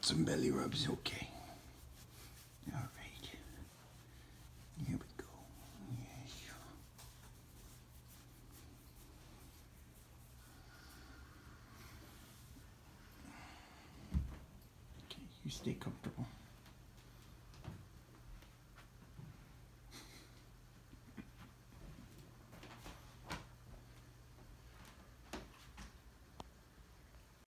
Some belly rubs, okay. All right. Here we go. Yes. Okay, you stay comfortable.